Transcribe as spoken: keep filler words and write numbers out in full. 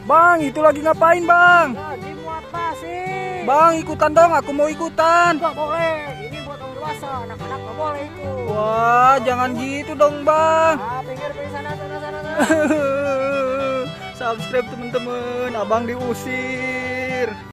Bang, itu lagi ngapain bang? Lagi muat pasir. Bang, ikutan dong, aku mau ikutan. Gak boleh, ini buat orang dewasa, anak-anak gak boleh ikut. Wah, jangan gitu dong bang. Ah, pinggir pinggir sana sana sana. sana. Subscribe teman-teman, abang diusir.